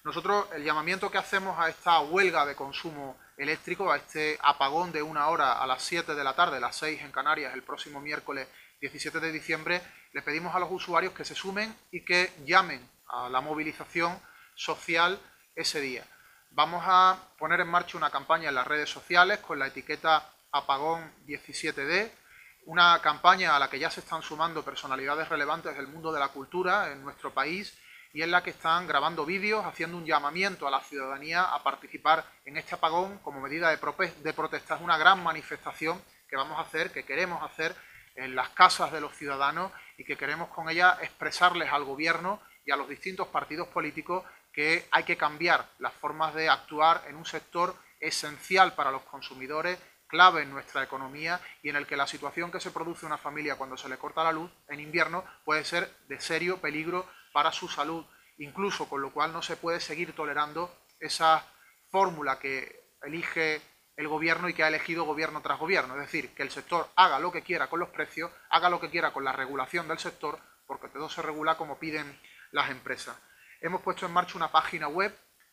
Nosotros el llamamiento que hacemos a esta huelga de consumo eléctrico, a este apagón de 1 hora a las 7 de la tarde, las 6 en Canarias, el próximo miércoles 17 de diciembre, le pedimos a los usuarios que se sumen y que llamen a la movilización social ese día. Vamos a poner en marcha una campaña en las redes sociales con la etiqueta Apagón 17D, una campaña a la que ya se están sumando personalidades relevantes del mundo de la cultura en nuestro país y en la que están grabando vídeos, haciendo un llamamiento a la ciudadanía a participar en este apagón como medida de protesta. Es una gran manifestación que vamos a hacer, que queremos hacer en las casas de los ciudadanos y que queremos con ella expresarles al Gobierno y a los distintos partidos políticos que hay que cambiar las formas de actuar en un sector esencial para los consumidores, clave en nuestra economía y en el que la situación que se produce en una familia cuando se le corta la luz en invierno puede ser de serio peligro para su salud, incluso, con lo cual no se puede seguir tolerando esa fórmula que elige el Gobierno y que ha elegido Gobierno tras Gobierno, es decir, que el sector haga lo que quiera con los precios, haga lo que quiera con la regulación del sector, porque todo se regula como piden las empresas. Hemos puesto en marcha una página web,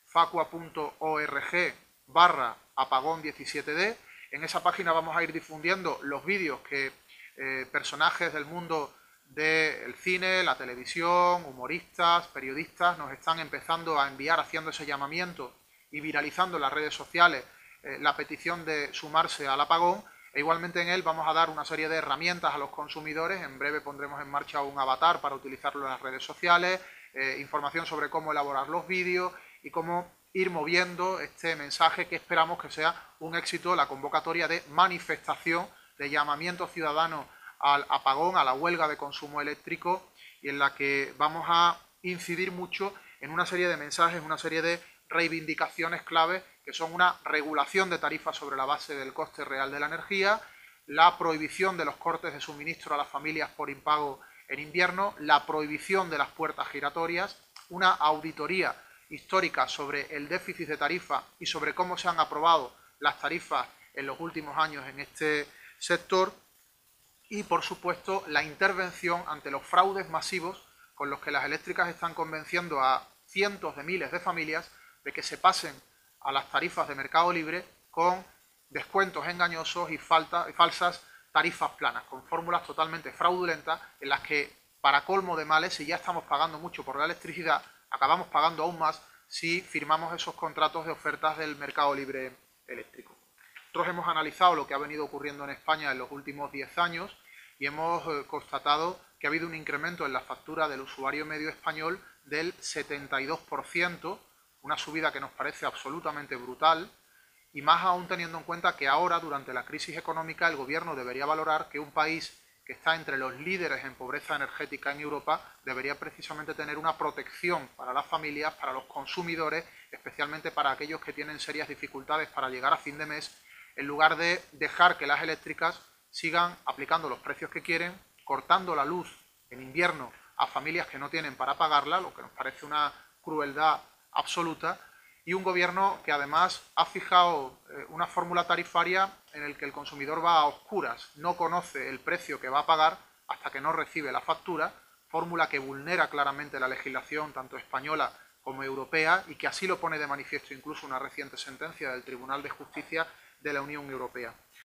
facua.org/apagón17D. En esa página vamos a ir difundiendo los vídeos que personajes del mundo del cine, la televisión, humoristas, periodistas nos están empezando a enviar, haciendo ese llamamiento y viralizando en las redes sociales la petición de sumarse al apagón. E igualmente en él vamos a dar una serie de herramientas a los consumidores. En breve pondremos en marcha un avatar para utilizarlo en las redes sociales, información sobre cómo elaborar los vídeos y cómo ir moviendo este mensaje que esperamos que sea un éxito, la convocatoria de manifestación, de llamamiento ciudadano al apagón, a la huelga de consumo eléctrico, y en la que vamos a incidir mucho en una serie de mensajes, una serie de reivindicaciones claves, que son una regulación de tarifas sobre la base del coste real de la energía, la prohibición de los cortes de suministro a las familias por impago en invierno, la prohibición de las puertas giratorias, una auditoría histórica sobre el déficit de tarifa y sobre cómo se han aprobado las tarifas en los últimos años en este sector y, por supuesto, la intervención ante los fraudes masivos con los que las eléctricas están convenciendo a cientos de miles de familias de que se pasen a las tarifas de mercado libre con descuentos engañosos y falsas tarifas planas, con fórmulas totalmente fraudulentas en las que, para colmo de males, si ya estamos pagando mucho por la electricidad, acabamos pagando aún más si firmamos esos contratos de ofertas del mercado libre eléctrico. Nosotros hemos analizado lo que ha venido ocurriendo en España en los últimos 10 años y hemos constatado que ha habido un incremento en la factura del usuario medio español del 72%, una subida que nos parece absolutamente brutal, y más aún teniendo en cuenta que ahora, durante la crisis económica, el Gobierno debería valorar que un país que está entre los líderes en pobreza energética en Europa debería precisamente tener una protección para las familias, para los consumidores, especialmente para aquellos que tienen serias dificultades para llegar a fin de mes, en lugar de dejar que las eléctricas sigan aplicando los precios que quieren, cortando la luz en invierno a familias que no tienen para pagarla, lo que nos parece una crueldad absoluta, y un Gobierno que además ha fijado una fórmula tarifaria en la que el consumidor va a oscuras, no conoce el precio que va a pagar hasta que no recibe la factura, fórmula que vulnera claramente la legislación tanto española como europea y que así lo pone de manifiesto incluso una reciente sentencia del Tribunal de Justicia de la Unión Europea.